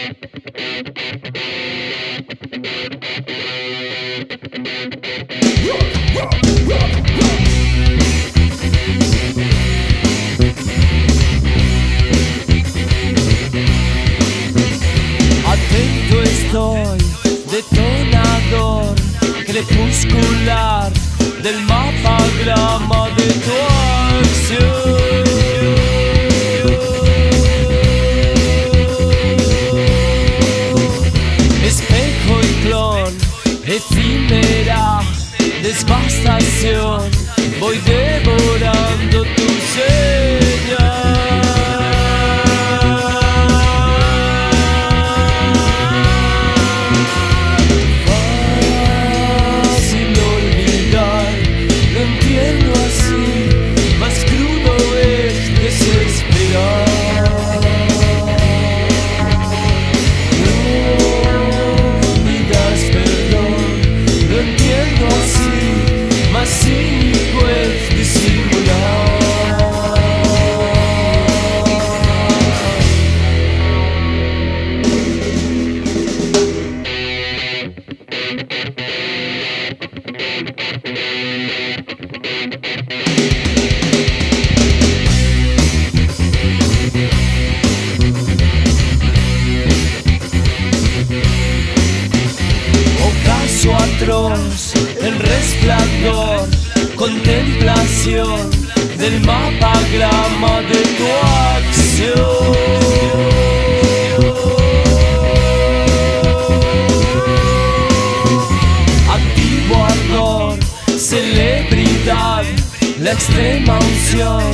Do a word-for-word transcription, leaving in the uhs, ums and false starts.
Atento estoy, detonador crepuscular del mapagrama de tu acción. Espejo y clon, efímera devastación, voy devorando tu señal. Fácil olvidar, lo entiendo así, más crudo es desesperar. Más cínico es disimular. Ocaso atroz, el resplandor, contemplación del mapagrama de tu acción. Activo ardor, celebridad, la extrema unción